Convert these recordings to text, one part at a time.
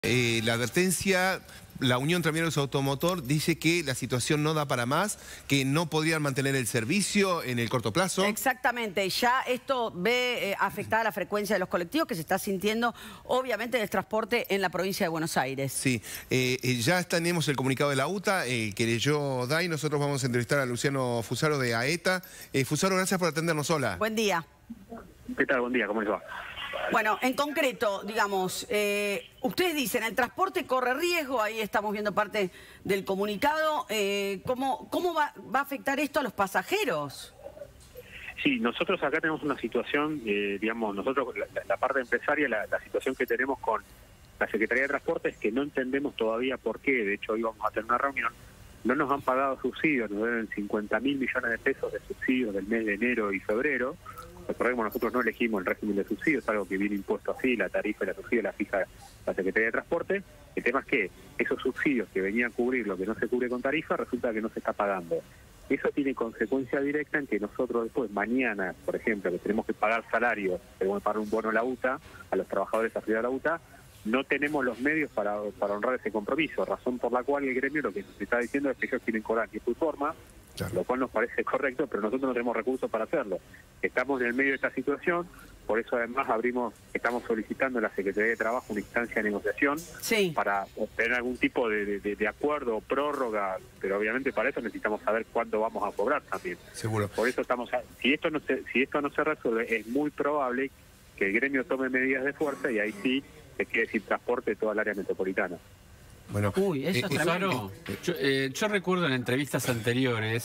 La advertencia, la Unión Tranviarios Automotor dice que la situación no da para más, que no podrían mantener el servicio en el corto plazo. Exactamente, ya esto ve afectada la frecuencia de los colectivos que se está sintiendo obviamente en el transporte en la provincia de Buenos Aires. Sí, ya tenemos el comunicado de la UTA, que leyó Day. Nosotros vamos a entrevistar a Luciano Fusaro de AETA. Fusaro, gracias por atendernos. Hola. Buen día. ¿Qué tal? Buen día, ¿cómo les va? Bueno, en concreto, digamos, ustedes dicen, el transporte corre riesgo, ahí estamos viendo parte del comunicado. ¿Cómo va a afectar esto a los pasajeros? Sí, nosotros acá tenemos una situación, digamos, nosotros, la parte empresaria, la situación que tenemos con la Secretaría de Transporte es que no entendemos todavía por qué. De hecho, hoy vamos a tener una reunión. No nos han pagado subsidios, nos deben 50.000 millones de pesos de subsidios del mes de enero y febrero. Recordemos, nosotros no elegimos el régimen de subsidios, es algo que viene impuesto así, la tarifa y la subsidio la fija la Secretaría de Transporte. El tema es que esos subsidios que venían a cubrir lo que no se cubre con tarifa, resulta que no se está pagando. Eso tiene consecuencia directa en que nosotros después, mañana, por ejemplo, que tenemos que pagar salarios, tenemos que pagar un bono a la UTA, a los trabajadores afiliados a la UTA, no tenemos los medios para honrar ese compromiso, razón por la cual el gremio lo que nos está diciendo es que ellos quieren cobrar en su forma, claro, lo cual nos parece correcto, pero nosotros no tenemos recursos para hacerlo. Estamos en el medio de esta situación, por eso además estamos solicitando a la Secretaría de Trabajo una instancia de negociación, sí, para obtener algún tipo de acuerdo o prórroga, pero obviamente para eso necesitamos saber cuándo vamos a cobrar también. Seguro. Por eso si esto no se resuelve, es muy probable que el gremio tome medidas de fuerza y ahí sí se quede sin transporte toda el área metropolitana. Bueno, eso es claro. Yo recuerdo en entrevistas anteriores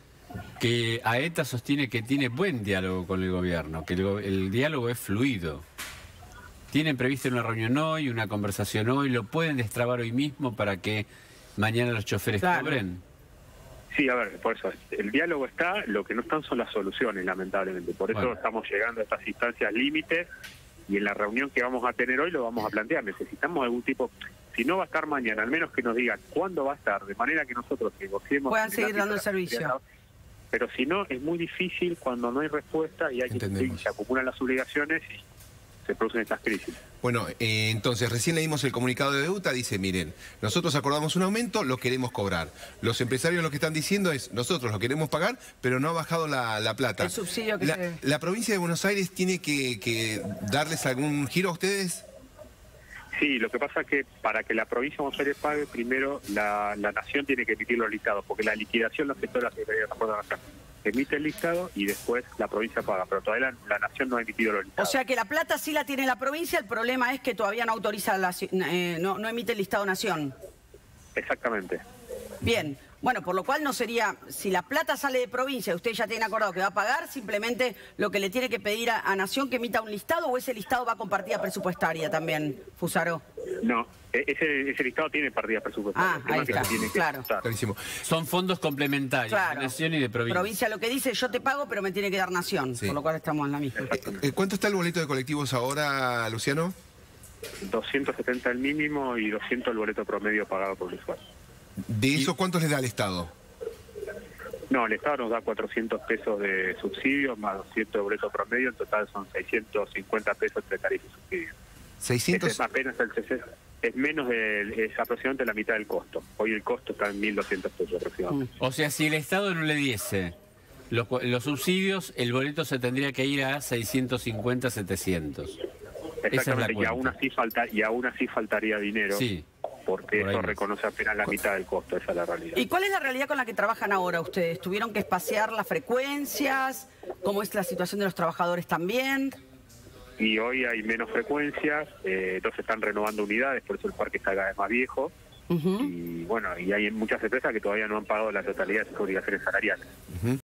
que AETA sostiene que tiene buen diálogo con el gobierno, que el diálogo es fluido. ¿Tienen previsto una reunión hoy, una conversación hoy? ¿Lo pueden destrabar hoy mismo para que mañana los choferes cobren? Sí, a ver, por eso, el diálogo está, lo que no están son las soluciones, lamentablemente. Por eso estamos llegando a estas instancias límites y en la reunión que vamos a tener hoy lo vamos a plantear. Necesitamos algún tipo... Si no va a estar mañana, al menos que nos digan cuándo va a estar, de manera que nosotros negociemos... Puedan seguir dando el servicio. Pero si no, es muy difícil cuando no hay respuesta y se acumulan las obligaciones y se producen estas crisis. Bueno, entonces, recién leímos el comunicado de UTA, dice, miren, nosotros acordamos un aumento, lo queremos cobrar. Los empresarios lo que están diciendo es, nosotros lo queremos pagar, pero no ha bajado la plata. El subsidio que ¿La provincia de Buenos Aires tiene que darles algún giro a ustedes? Sí, lo que pasa es que para que la provincia de Buenos Aires pague, primero la Nación tiene que emitir los listados, porque la liquidación la afectó la Secretaría de Transporte de la Nación. Emite el listado y después la provincia paga, pero todavía la Nación no ha emitido los listados. O sea que la plata sí la tiene la provincia, el problema es que todavía no autoriza, no emite el listado Nación. Exactamente. Bien, bueno, por lo cual no sería, si la plata sale de provincia y usted ya tiene acordado que va a pagar, simplemente lo que le tiene que pedir a Nación que emita un listado, o ese listado va con partida presupuestaria también, Fusaro. No, ese listado tiene partida presupuestaria. Ahí está, claro. Clarísimo. Son fondos complementarios, claro, de Nación y de provincia. Provincia lo que dice, yo te pago, pero me tiene que dar Nación, por lo cual estamos en la misma. ¿Cuánto está el boleto de colectivos ahora, Luciano? 270 el mínimo y 200 el boleto promedio pagado por el usuario. ¿De eso cuántos les da el Estado? No, el Estado nos da 400 pesos de subsidio más 200 de boleto promedio, en total son 650 pesos entre tarifa y subsidio. 600... Es apenas es menos es aproximadamente la mitad del costo. Hoy el costo está en 1.200 pesos aproximadamente. O sea, si el Estado no le diese los subsidios, el boleto se tendría que ir a 650, 700. Exactamente, y aún así faltaría dinero. Sí. Porque eso reconoce apenas la mitad del costo, esa es la realidad. ¿Y cuál es la realidad con la que trabajan ahora ustedes? ¿Tuvieron que espaciar las frecuencias? ¿Cómo es la situación de los trabajadores también? Y hoy hay menos frecuencias, entonces están renovando unidades, por eso el parque está cada vez más viejo. Y bueno, y hay muchas empresas que todavía no han pagado la totalidad de sus obligaciones salariales.